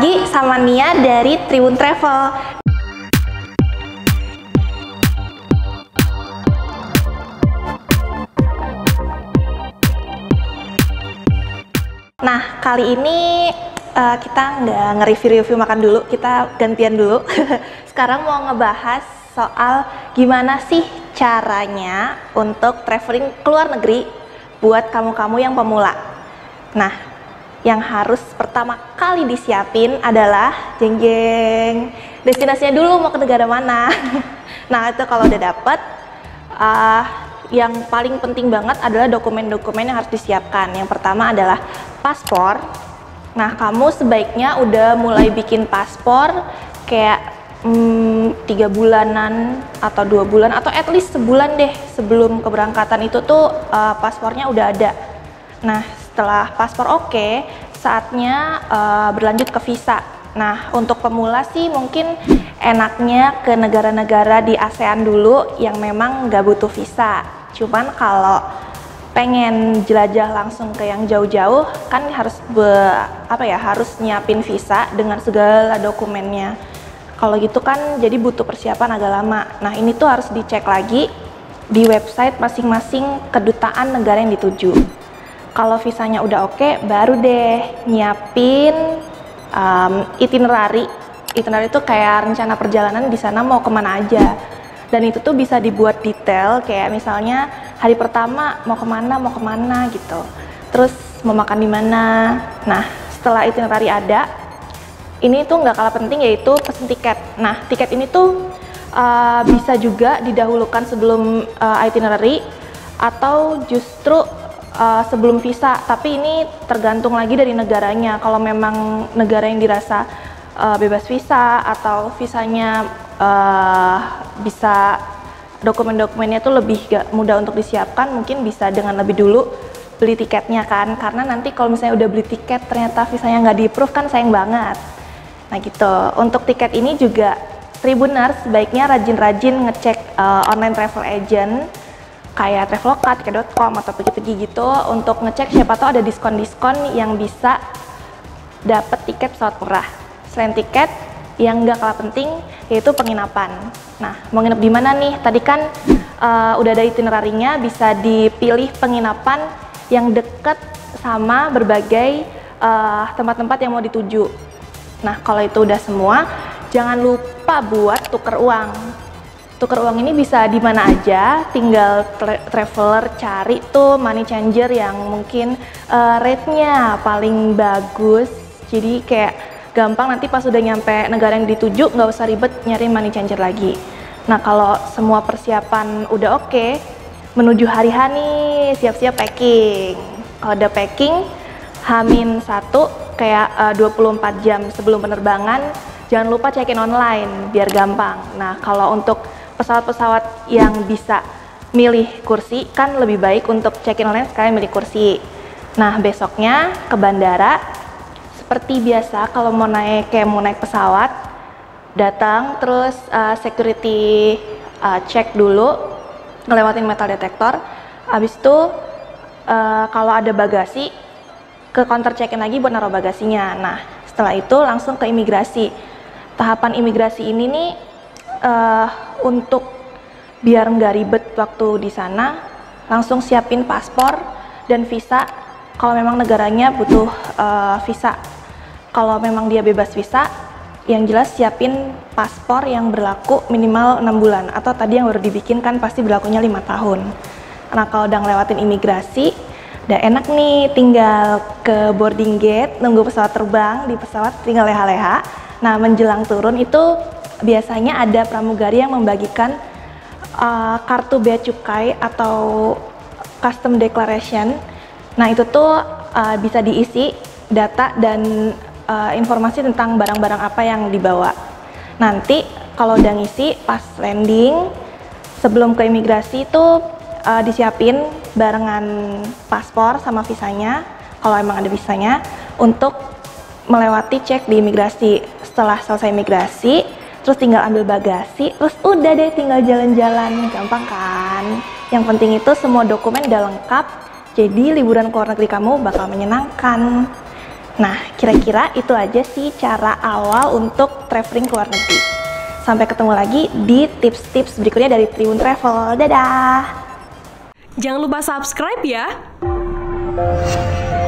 lagi sama Nia dari Tribun Travel. Nah, kali ini kita nggak nge-review makan dulu, kita gantian dulu. Sekarang mau ngebahas soal gimana sih caranya untuk traveling ke luar negeri buat kamu-kamu yang pemula. Nah, yang harus pertama kali disiapin adalah jeng-jeng destinasinya dulu, mau ke negara mana. Nah, itu kalau udah dapet, yang paling penting banget adalah dokumen-dokumen yang harus disiapkan. Yang pertama adalah paspor. Nah, kamu sebaiknya udah mulai bikin paspor kayak 3 bulanan atau 2 bulan atau at least sebulan deh sebelum keberangkatan itu tuh paspornya udah ada. Nah, setelah paspor oke, saatnya berlanjut ke visa. Nah, untuk pemula sih mungkin enaknya ke negara-negara di ASEAN dulu yang memang nggak butuh visa. Cuman kalau pengen jelajah langsung ke yang jauh-jauh kan harus harus nyiapin visa dengan segala dokumennya. Kalau gitu kan jadi butuh persiapan agak lama. Nah, ini tuh harus dicek lagi di website masing-masing kedutaan negara yang dituju. Kalau visanya udah oke, baru deh nyiapin itinerary. Itinerary itu kayak rencana perjalanan di sana mau kemana aja. Dan itu tuh bisa dibuat detail, kayak misalnya hari pertama mau kemana gitu. Terus mau makan di mana. Nah, setelah itinerary ada, ini tuh nggak kalah penting yaitu pesen tiket. Nah, tiket ini tuh bisa juga didahulukan sebelum itinerary atau justru sebelum visa, tapi ini tergantung lagi dari negaranya. Kalau memang negara yang dirasa bebas visa atau visanya bisa dokumen-dokumennya tuh lebih mudah untuk disiapkan, mungkin bisa dengan lebih dulu beli tiketnya kan, karena nanti kalau misalnya udah beli tiket ternyata visanya nggak di-approve kan sayang banget. Nah gitu, untuk tiket ini juga Tribuners sebaiknya rajin-rajin ngecek online travel agent kayak Traveloka, Tiket.com atau pergi-pergi gitu untuk ngecek siapa tahu ada diskon-diskon yang bisa dapat tiket pesawat murah. Selain tiket, yang nggak kalah penting yaitu penginapan. Nah, mau nginep di mana nih? Tadi kan udah ada itinerary-nya, bisa dipilih penginapan yang dekat sama berbagai tempat-tempat yang mau dituju. Nah, kalau itu udah semua, jangan lupa buat tuker uang. Tuker uang ini bisa di mana aja, tinggal traveler cari tuh money changer yang mungkin rate-nya paling bagus. Jadi kayak gampang nanti pas udah nyampe negara yang dituju nggak usah ribet nyari money changer lagi. Nah, kalau semua persiapan udah oke, menuju hari H nih, siap-siap packing. Kalau udah packing, H-1 kayak 24 jam sebelum penerbangan, jangan lupa check-in online biar gampang. Nah, kalau untuk pesawat-pesawat yang bisa milih kursi kan lebih baik untuk check-in online sekalian milih kursi. Nah, besoknya ke bandara seperti biasa kalau mau naik pesawat, datang terus security check dulu, ngelewatin metal detector. Habis itu kalau ada bagasi ke counter check-in lagi buat naruh bagasinya. Nah, setelah itu langsung ke imigrasi. Tahapan imigrasi ini nih untuk biar nggak ribet waktu di sana, langsung siapin paspor dan visa kalau memang negaranya butuh visa. Kalau memang dia bebas visa, yang jelas siapin paspor yang berlaku minimal 6 bulan atau tadi yang baru dibikin kan pasti berlakunya 5 tahun. Nah, kalau udah ngelewatin imigrasi, udah enak nih tinggal ke boarding gate, nunggu pesawat terbang. Di pesawat tinggal leha-leha. Nah, menjelang turun itu biasanya ada pramugari yang membagikan kartu bea cukai atau custom declaration. Nah, itu tuh bisa diisi data dan informasi tentang barang-barang apa yang dibawa. Nanti kalau udah ngisi pas landing sebelum ke imigrasi itu disiapin barengan paspor sama visanya kalau emang ada visanya untuk melewati cek di imigrasi. Setelah selesai imigrasi terus tinggal ambil bagasi, terus udah deh tinggal jalan-jalan, gampang kan? Yang penting itu semua dokumen udah lengkap, jadi liburan ke luar negeri kamu bakal menyenangkan. Nah, kira-kira itu aja sih cara awal untuk traveling ke luar negeri. Sampai ketemu lagi di tips-tips berikutnya dari Tribun Travel. Dadah! Jangan lupa subscribe ya!